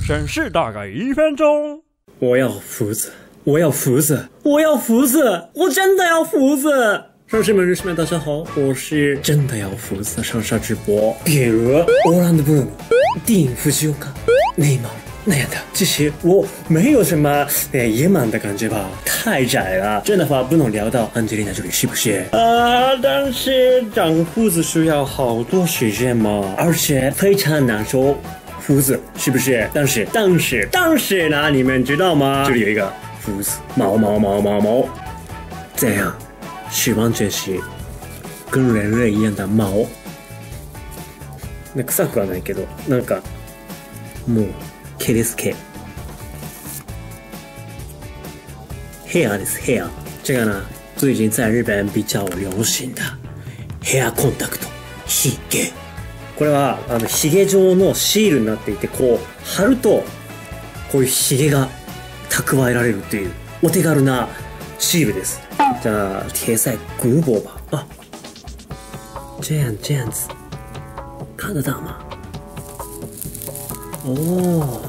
审视大概1分钟。 我要胡子，我要胡子，我要胡子，我真的要胡子！上士们、女士们，大家好，我是真的要胡子的上沙直播。比如欧兰德布鲁姆、电影藤岡、内马尔那样的，这些我没有什么野蛮的感觉吧，太窄了。这样的话不能聊到安吉丽娜这里，是不是？但是长胡子需要好多时间嘛，而且非常难受。胡子是不是？但是呢，你们知道吗？这里有一个胡子，毛，这样是完全是跟人类一样的毛。那臭くはないけど、なんかもう毛です毛。hair です hair。这个呢，最近在日本比较流行的 hair コンタクト、ひげ。これはヒゲ状のシールになっていて、こう貼るとこういうヒゲが蓄えられるというお手軽なシールです。じゃあ贴在骨脖吧。啊，这样子，看得到吗？哦。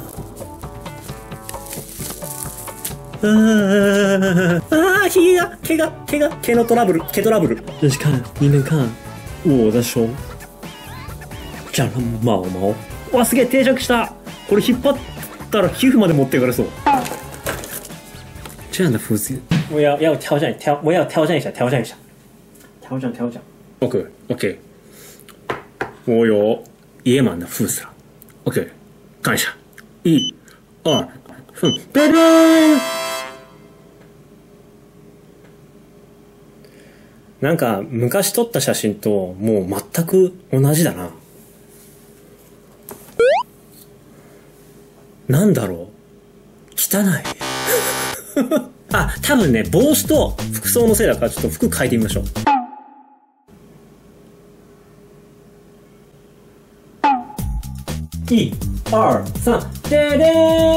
毛のトラブル，毛トラブル。就是看，你们看我的手。じゃら毛毛。わ、すげえ定着した。これ引っ張ったら皮膚まで持っていかれそう。这样的胡子，我要挑战一下。OK， 我有野蛮的胡子了。OK， 看一下，1、2、3，拜拜。なんか昔撮った写真ともう全く同じだな。なんだろう、汚い。あ、多分ね、帽子と服装のせいだから、ちょっと服変えてみましょう。1、2、3、でで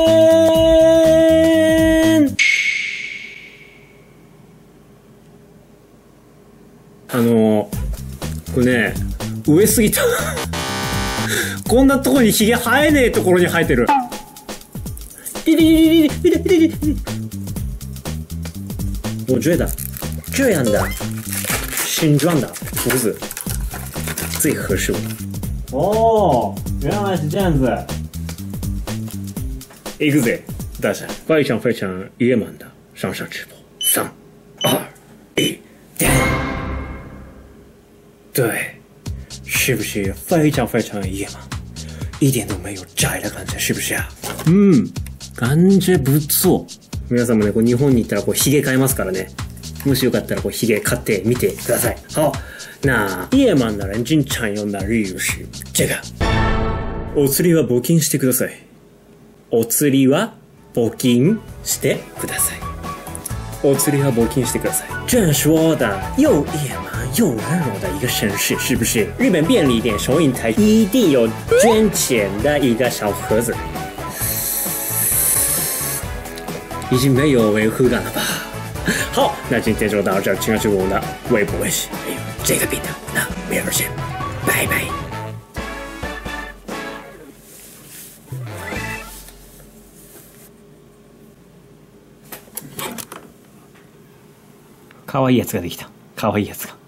ーん。これね、上すぎた。こんなとこにヒゲ生えねえところに生えてる。我觉得这样的形状的胡子最合适我。哦，原来是这样子。行くぜ，大家非常野蛮的上上直播。3、2、1，对，是不是非常野蛮，一点都没有窄的感觉，是不是啊？感じ不错。皆さんもね、日本に行ったらヒゲ買えますからね。もしよかったらヒゲ買ってみてください。好，那野蛮的人经常用的日语是这个。お釣りは募金してください。お釣りは募金してください。お釣りは募金してください。这说的又野蛮又温柔的一个绅士，是不是？日本便利店收银台一定有捐钱的一个小盒子。已经没有违和感了吧？好，那今天就到这儿，请关注我的微博、微信，还有这个频道。那明儿见，拜拜。可愛いやつができた。可愛いやつが。